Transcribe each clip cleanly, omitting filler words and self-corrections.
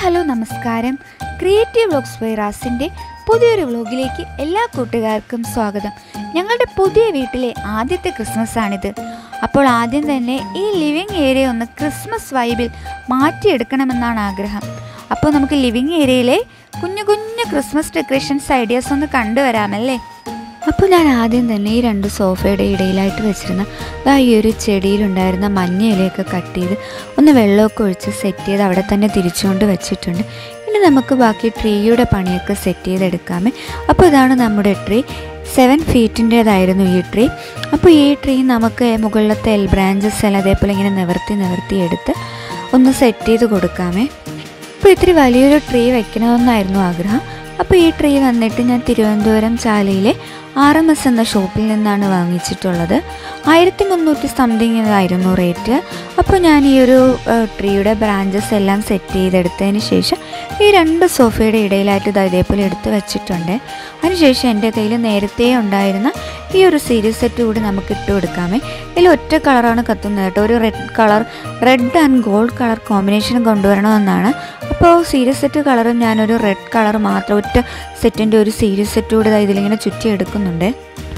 Hello നമസ്കാരം. Creative vlogs by റാസിൻ്റെ പുതിയൊരു വ്ലോഗിലേക്ക് എല്ലാ കൂട്ടുകാർക്കും സ്വാഗതം. ഞങ്ങളുടെ പുതിയ വീട്ടിലെ ആദ്യത്തെ ക്രിസ്മസ് ആണിത്. അപ്പോൾ ആദ്യം തന്നെ ഈ ലിവിങ് ഏരിയ ഒന്ന് ക്രിസ്മസ് വൈബിൽ മാറ്റിയെടുക്കണമെന്നാണ് ആഗ്രഹം. അപ്പോൾ നമുക്ക് ലിവിങ് ഏരിയയിലെ കുഞ്ഞു കുഞ്ഞു ക്രിസ്മസ് ഡെക്കറേഷൻസ് ഐഡിയാസ് ഒന്ന് കണ്ടുവരാമല്ലേ. അപ്പോൾ ഞാൻ ആദ്യം തന്നെ ഈ രണ്ട് സോഫയുടെ ഇടയിലായിട്ട് വെച്ചിരുന്ന ഈ ഒരു ചെടിയിലുണ്ടായിരുന്ന മഞ്ഞ ഇലയൊക്കെ കട്ട് ചെയ്ത് ഒന്ന് വെള്ളമൊക്കെ ഒഴിച്ച് സെറ്റ് ചെയ്ത് അവിടെ തന്നെ തിരിച്ചുകൊണ്ട് വെച്ചിട്ടുണ്ട്. ഇനി നമുക്ക് ബാക്കി ട്രീയുടെ പണിയൊക്കെ സെറ്റ് ചെയ്തെടുക്കാമേ. അപ്പോൾ ഇതാണ് നമ്മുടെ ട്രീ. 7 ഫീറ്റിൻ്റേതായിരുന്നു ഈ ട്രീ. അപ്പോൾ ഈ ട്രീ നമുക്ക് മുകളിലത്തെ ബ്രാഞ്ചസ് എല്ലാം അതേപോലെ ഇങ്ങനെ നിവർത്തി എടുത്ത് ഒന്ന് സെറ്റ് ചെയ്ത് കൊടുക്കാമേ. അപ്പോൾ ഇത്തിരി വലിയൊരു ട്രീ വയ്ക്കണമെന്നായിരുന്നു ആഗ്രഹം. അപ്പോൾ ഈ ട്രീ വന്നിട്ട് ഞാൻ തിരുവനന്തപുരം ചാലയിലെ RMS എന്ന ഷോപ്പിൽ നിന്നാണ് വാങ്ങിച്ചിട്ടുള്ളത്. 1300 സംതിങ് ആയിരുന്നു റേറ്റ്. അപ്പോൾ ഞാൻ ഈ ഒരു ട്രീയുടെ ബ്രാഞ്ചസ് എല്ലാം സെറ്റ് ചെയ്തെടുത്തതിന് ശേഷം ഈ രണ്ട് സോഫയുടെ ഇടയിലായിട്ട് ഇതേപോലെ എടുത്ത് വെച്ചിട്ടുണ്ട്. അതിനുശേഷം എൻ്റെ കയ്യിൽ നേരത്തെ ഉണ്ടായിരുന്ന ഈ ഒരു സീരീസ് സെറ്റ് കൂടി നമുക്ക് ഇട്ട് കൊടുക്കാമേ. ഇതിൽ ഒറ്റ കളറാണ് കത്തുന്നത് കേട്ടോ. ഒരു red and gold colour combination കൊണ്ടുവരണമെന്നാണ്. അപ്പോൾ സീരീസ് സെറ്റ് കളറും ഞാനൊരു റെഡ് കളർ മാത്രം ഒറ്റ സെറ്റിൻ്റെ ഒരു സീരീസ് സെറ്റ് കൂടി ഇതിലിങ്ങനെ ചുറ്റി എടുക്കുന്നുണ്ട്.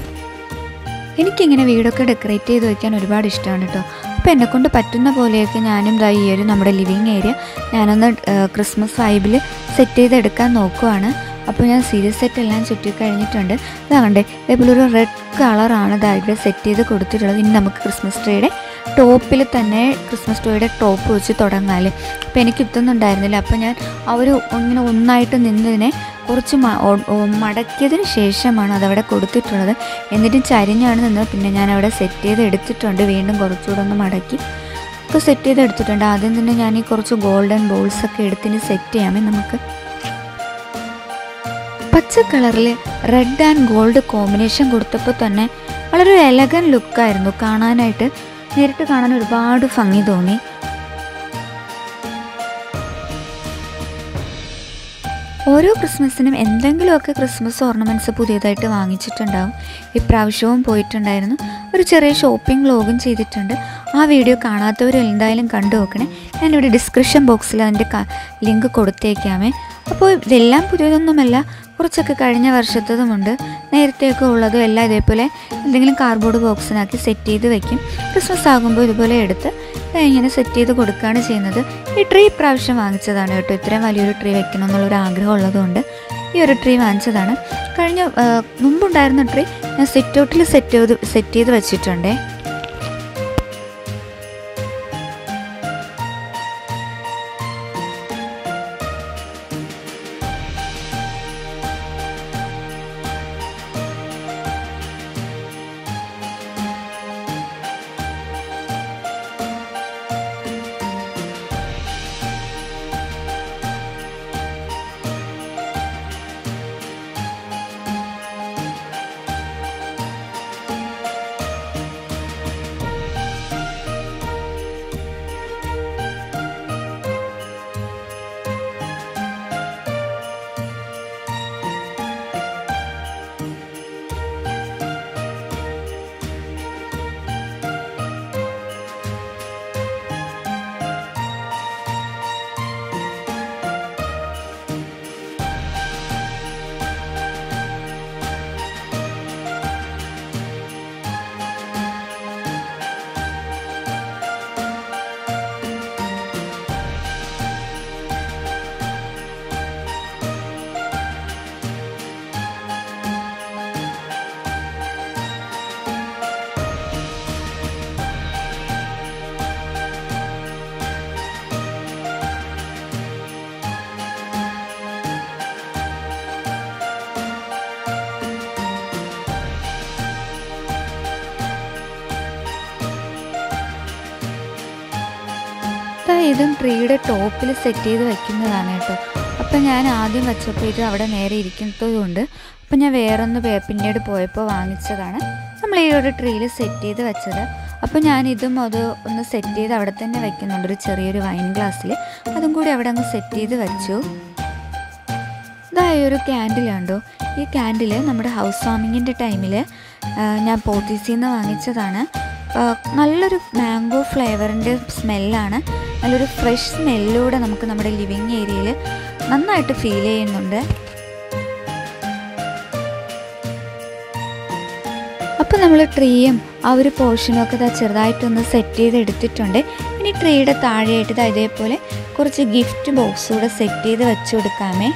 എനിക്കിങ്ങനെ വീടൊക്കെ ഡെക്കറേറ്റ് ചെയ്ത് വയ്ക്കാൻ ഒരുപാട് ഇഷ്ടമാണ് കേട്ടോ. അപ്പോൾ എന്നെക്കൊണ്ട് പറ്റുന്ന പോലെയൊക്കെ ഞാനും ഈ ഒരു നമ്മുടെ ലിവിങ് ഏരിയ ഞാനൊന്ന് ക്രിസ്മസ് വൈബിൽ സെറ്റ് ചെയ്തെടുക്കാൻ നോക്കുവാണ്. അപ്പോൾ ഞാൻ സീരീസ് സെറ്റ് എല്ലാം ചുറ്റി കഴിഞ്ഞിട്ടുണ്ട്. ഇതാകണ്ടേ ഇതേപോലെ ഒരു റെഡ് കളറാണ് ഇവിടെ സെറ്റ് ചെയ്ത് കൊടുത്തിട്ടുള്ളത്. ഇനി നമുക്ക് ക്രിസ്മസ് ട്രീയുടെ ടോപ്പിൽ തന്നെ ക്രിസ്മസ് ട്രീയുടെ ടോപ്പ് വെച്ച് തുടങ്ങാമല്ലേ. അപ്പോൾ എനിക്ക് ഇതൊന്നുണ്ടായിരുന്നില്ല. അപ്പോൾ ഞാൻ ഇങ്ങനെ ഒന്നായിട്ട് നിന്നതിനെ കുറച്ച് മടക്കിയതിന് ശേഷമാണ് അതവിടെ കൊടുത്തിട്ടുള്ളത്. എന്നിട്ടും ചരിഞ്ഞാണ് നിന്നത്. പിന്നെ ഞാൻ അവിടെ സെറ്റ് ചെയ്ത് എടുത്തിട്ടുണ്ട്. വീണ്ടും കുറച്ചുകൂടെ ഒന്ന് മടക്കി ഒക്കെ സെറ്റ് ചെയ്ത് എടുത്തിട്ടുണ്ട്. ആദ്യം തന്നെ ഞാൻ ഈ കുറച്ച് ഗോൾഡൻ ബോൾസൊക്കെ എടുത്തിന് സെറ്റ് ചെയ്യാമേ. നമുക്ക് പച്ച കളറിൽ റെഡ് ആൻഡ് ഗോൾഡ് കോമ്പിനേഷൻ കൊടുത്തപ്പോൾ തന്നെ വളരെ എലഗൻ ലുക്കായിരുന്നു കാണാനായിട്ട്. നേരിട്ട് കാണാൻ ഒരുപാട് ഭംഗി തോന്നി. ഓരോ ക്രിസ്മസിനും എന്തെങ്കിലുമൊക്കെ ക്രിസ്മസ് ഓർണമെൻറ്റ്സ് പുതിയതായിട്ട് വാങ്ങിച്ചിട്ടുണ്ടാവും. ഇപ്രാവശ്യവും പോയിട്ടുണ്ടായിരുന്നു. ഒരു ചെറിയ ഷോപ്പിംഗ് വ്ലോഗും ചെയ്തിട്ടുണ്ട്. ആ വീഡിയോ കാണാത്തവർ എന്തായാലും കണ്ടു നോക്കണേ. ഞാനിവിടെ ഡിസ്ക്രിപ്ഷൻ ബോക്സിൽ അതിൻ്റെ ലിങ്ക് കൊടുത്തേക്കാമേ. അപ്പോൾ ഇതെല്ലാം പുതിയതൊന്നുമല്ല, കുറച്ചൊക്കെ കഴിഞ്ഞ വർഷത്തതുമുണ്ട്. നേരത്തെയൊക്കെ ഉള്ളതും എല്ലാം ഇതേപോലെ എന്തെങ്കിലും കാർഡ്ബോർഡ് ബോക്സിനാക്കി സെറ്റ് ചെയ്ത് വയ്ക്കും. ക്രിസ്മസ് ആകുമ്പോൾ ഇതുപോലെ എടുത്ത് ഇങ്ങനെ സെറ്റ് ചെയ്ത് കൊടുക്കുകയാണ് ചെയ്യുന്നത്. ഈ ട്രീ ഇപ്രാവശ്യം വാങ്ങിച്ചതാണ് കേട്ടോ. ഇത്രയും വലിയൊരു ട്രീ വെക്കണം എന്നുള്ളൊരു ആഗ്രഹം ഉള്ളതുകൊണ്ട് ഈ ഒരു ട്രീ വാങ്ങിച്ചതാണ്. മുമ്പുണ്ടായിരുന്ന ട്രീ ഞാൻ സിറ്റ് ഔട്ടിൽ സെറ്റ് ചെയ്ത് വെച്ചിട്ടുണ്ടേ. ഇതും ട്രീയുടെ ടോപ്പിൽ സെറ്റ് ചെയ്ത് വയ്ക്കുന്നതാണ് കേട്ടോ. അപ്പം ഞാൻ ആദ്യം വെച്ചപ്പോൾ ഇത് അവിടെ നേരെ ഇരിക്കുന്നതുകൊണ്ട് അപ്പം ഞാൻ വേറൊന്ന് പിന്നീട് പോയപ്പോൾ വാങ്ങിച്ചതാണ്. നമ്മൾ ഈ ഒരു ട്രീയിൽ സെറ്റ് ചെയ്ത് വെച്ചത്. അപ്പോൾ ഞാനിതും ഒന്ന് സെറ്റ് ചെയ്ത് അവിടെ തന്നെ വയ്ക്കുന്നുണ്ട്. ഒരു ചെറിയൊരു വൈൻ ഗ്ലാസ്സിൽ അതും കൂടി അവിടെ അങ്ങ് സെറ്റ് ചെയ്ത് വെച്ചു. ഇതായൊരു ക്യാൻഡിലുണ്ടോ. ഈ ക്യാൻഡിൽ നമ്മുടെ ഹൗസ് വാമിങ്ങിൻ്റെ ടൈമിൽ ഞാൻ പോത്തീസിൽ നിന്ന് വാങ്ങിച്ചതാണ്. നല്ലൊരു മാംഗോ ഫ്ലേവറിൻ്റെ സ്മെല്ലാണ്. നല്ലൊരു ഫ്രഷ് സ്മെല്ലൂടെ നമുക്ക് നമ്മുടെ ലിവിങ് ഏരിയയിൽ നന്നായിട്ട് ഫീൽ ചെയ്യുന്നുണ്ട്. അപ്പോൾ നമ്മൾ ട്രീയും ആ ഒരു പോർഷനും ഒക്കെ ചെറുതായിട്ടൊന്ന് സെറ്റ് ചെയ്ത് എടുത്തിട്ടുണ്ട്. ഇനി ട്രീയുടെ താഴെയായിട്ട് ഇതേപോലെ കുറച്ച് ഗിഫ്റ്റ് ബോക്സ് കൂടെ സെറ്റ് ചെയ്ത് വെച്ച് കൊടുക്കാമേ.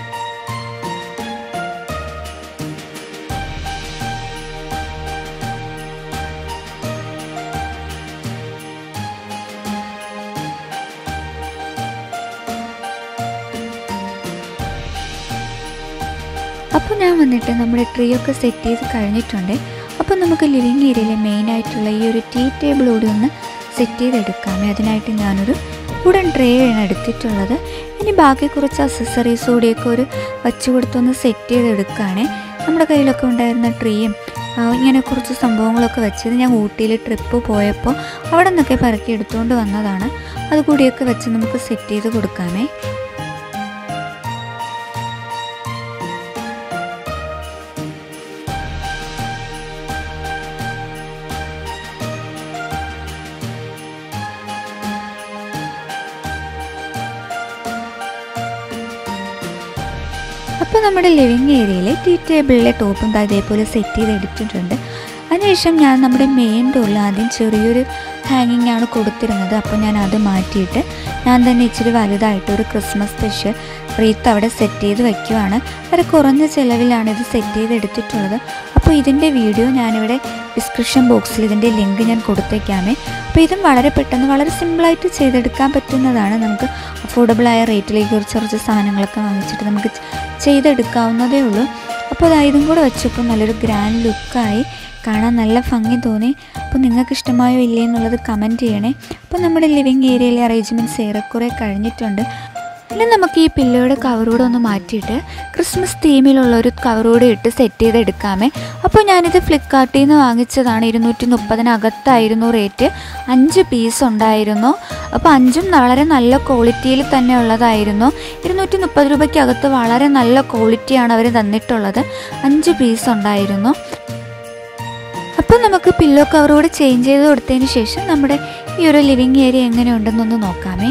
അപ്പോൾ ഞാൻ വന്നിട്ട് നമ്മുടെ ട്രീ ഒക്കെ സെറ്റ് ചെയ്ത് കഴിഞ്ഞിട്ടുണ്ട്. അപ്പോൾ നമുക്ക് ലിവിങ് ഏരിയയിലെ മെയിനായിട്ടുള്ള ഈ ഒരു ടീ ടേബിൾ കൂടി ഒന്ന് സെറ്റ് ചെയ്തെടുക്കാമേ. അതിനായിട്ട് ഞാനൊരു വുഡൻ ട്രേ ആണ് എടുത്തിട്ടുള്ളത്. ഇനി ബാക്കി കുറച്ച് അക്സസറീസ് കൂടിയൊക്കെ ഒരു വച്ച് കൊടുത്തൊന്ന് സെറ്റ് ചെയ്തെടുക്കുകയാണേ. നമ്മുടെ കയ്യിലൊക്കെ ഉണ്ടായിരുന്ന ട്രീയും ഇങ്ങനെ കുറച്ച് സംഭവങ്ങളൊക്കെ വെച്ചത് ഞാൻ ഊട്ടിയിൽ ട്രിപ്പ് പോയപ്പോൾ അവിടെ നിന്നൊക്കെ പറക്കി എടുത്തുകൊണ്ട് വന്നതാണ്. അതുകൂടിയൊക്കെ വെച്ച് നമുക്ക് സെറ്റ് ചെയ്ത് കൊടുക്കാമേ. അപ്പോൾ നമ്മുടെ ലിവിങ് ഏരിയയിലെ ടീ ടേബിളിലെ ടോപ്പും ഇതേപോലെ സെറ്റ് ചെയ്ത് എടുത്തിട്ടുണ്ട്. അതിനുശേഷം ഞാൻ നമ്മുടെ മെയിൻ ഡോറിൽ ആദ്യം ചെറിയൊരു ഹാങ്ങിങ് ആണ് കൊടുത്തിരുന്നത്. അപ്പോൾ ഞാൻ അത് മാറ്റിയിട്ട് ഞാൻ തന്നെ ഇച്ചിരി വലുതായിട്ടൊരു ക്രിസ്മസ് സ്പെഷ്യൽ റീത്ത് അവിടെ സെറ്റ് ചെയ്ത് വയ്ക്കുവാണ്. വളരെ കുറഞ്ഞ ചിലവിലാണ് ഇത് സെറ്റ് ചെയ്ത് എടുത്തിട്ടുള്ളത്. അപ്പോൾ ഇതിൻ്റെ വീഡിയോ ഞാനിവിടെ ഡിസ്ക്രിപ്ഷൻ ബോക്സിൽ ഇതിൻ്റെ ലിങ്ക് ഞാൻ കൊടുത്തേക്കാമേ. അപ്പോൾ ഇതും വളരെ പെട്ടെന്ന് വളരെ സിമ്പിളായിട്ട് ചെയ്തെടുക്കാൻ പറ്റുന്നതാണ്. നമുക്ക് അഫോർഡബിളായ റേറ്റിലേക്ക് കുറച്ച് സാധനങ്ങളൊക്കെ വാങ്ങിച്ചിട്ട് നമുക്ക് ചെയ്തെടുക്കാവുന്നതേ ഉള്ളൂ. അപ്പോൾ ഇതും കൂടെ വെച്ചപ്പോൾ നല്ലൊരു ഗ്രാൻഡ് ലുക്കായി, കാണാൻ നല്ല ഭംഗി തോന്നി. അപ്പോൾ നിങ്ങൾക്ക് ഇഷ്ടമായോ ഇല്ലേ എന്നുള്ളത് കമൻറ്റ് ചെയ്യണേ. അപ്പോൾ നമ്മുടെ ലിവിങ് ഏരിയയിലെ അറേഞ്ച്മെൻറ്റ്സ് ഏറെക്കുറെ കഴിഞ്ഞിട്ടുണ്ട്. ഇനി നമുക്ക് ഈ പില്ലോയുടെ കവറൂടെ ഒന്ന് മാറ്റിയിട്ട് ക്രിസ്മസ് തീമിലുള്ളൊരു കവറൂടെ ഇട്ട് സെറ്റ് ചെയ്തെടുക്കാമേ. അപ്പോൾ ഞാനിത് ഫ്ലിപ്കാർട്ടിൽ നിന്ന് വാങ്ങിച്ചതാണ്. 230 റേറ്റ്. 5 പീസ് ഉണ്ടായിരുന്നു. അപ്പോൾ 5ഉം വളരെ നല്ല ക്വാളിറ്റിയിൽ തന്നെ ഉള്ളതായിരുന്നു. 230 രൂപയ്ക്കകത്ത് വളരെ നല്ല ക്വാളിറ്റിയാണ് അവർ തന്നിട്ടുള്ളത്. 5 പീസ് ഉണ്ടായിരുന്നു. അപ്പോൾ നമുക്ക് പില്ലോ കവറൂടെ ചേഞ്ച് ചെയ്ത് കൊടുത്തതിന് ശേഷം നമ്മുടെ ഈ ഒരു ലിവിങ് ഏരിയ എങ്ങനെയുണ്ടെന്നൊന്ന് നോക്കാമേ.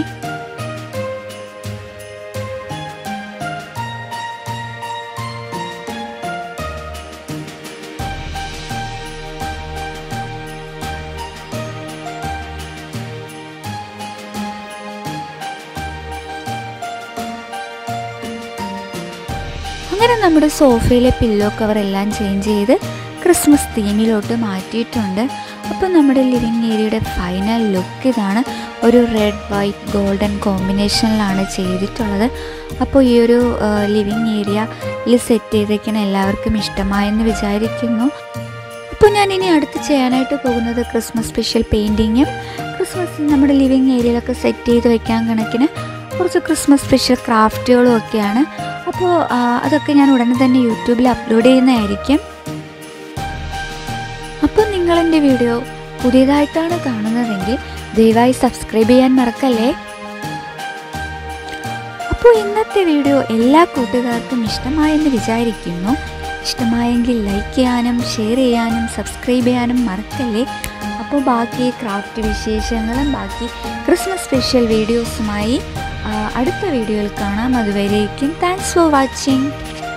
അങ്ങനെ നമ്മുടെ സോഫയിലെ പില്ലോ കവർ എല്ലാം ചേഞ്ച് ചെയ്ത് ക്രിസ്മസ് തീമിലോട്ട് മാറ്റിയിട്ടുണ്ട്. അപ്പോൾ നമ്മുടെ ലിവിങ് ഏരിയയുടെ ഫൈനൽ ലുക്ക് ഇതാണ്. ഒരു റെഡ് വൈറ്റ് ഗോൾഡൻ കോമ്പിനേഷനിലാണ് ചെയ്തിട്ടുള്ളത്. അപ്പോൾ ഈ ഒരു ലിവിങ് ഏരിയയിൽ സെറ്റ് ചെയ്തേക്കുന്ന എല്ലാവർക്കും ഇഷ്ടമായെന്ന് വിചാരിക്കുന്നു. അപ്പോൾ ഞാൻ ഇനി അടുത്ത് ചെയ്യാനായിട്ട് പോകുന്നത് ക്രിസ്മസ് സ്പെഷ്യൽ പെയിൻറ്റിങ്ങും ക്രിസ്മസ് നമ്മുടെ ലിവിങ് ഏരിയയിലൊക്കെ സെറ്റ് ചെയ്ത് വയ്ക്കാൻ കണക്കിന് കുറച്ച് ക്രിസ്മസ് സ്പെഷ്യൽ ക്രാഫ്റ്റുകളും ഒക്കെയാണ്. അപ്പോൾ അതൊക്കെ ഞാൻ ഉടനെ തന്നെ യൂട്യൂബിൽ അപ്ലോഡ് ചെയ്യുന്നതായിരിക്കും. അപ്പോൾ നിങ്ങളെൻ്റെ വീഡിയോ പുതിയതായിട്ടാണ് കാണുന്നതെങ്കിൽ ദയവായി സബ്സ്ക്രൈബ് ചെയ്യാൻ മറക്കല്ലേ. അപ്പോൾ ഇന്നത്തെ വീഡിയോ എല്ലാ കൂട്ടുകാർക്കും ഇഷ്ടമായെന്ന് വിചാരിക്കുന്നു. ഇഷ്ടമായെങ്കിൽ ലൈക്ക് ചെയ്യാനും ഷെയർ ചെയ്യാനും സബ്സ്ക്രൈബ് ചെയ്യാനും മറക്കല്ലേ. അപ്പോൾ ബാക്കി ക്രാഫ്റ്റ് വിശേഷങ്ങളും ബാക്കി ക്രിസ്മസ് സ്പെഷ്യൽ വീഡിയോസുമായി അടുത്ത വീഡിയോയിൽ കാണാം. അതുവരേക്കും താങ്ക്സ് ഫോർ വാച്ചിങ്.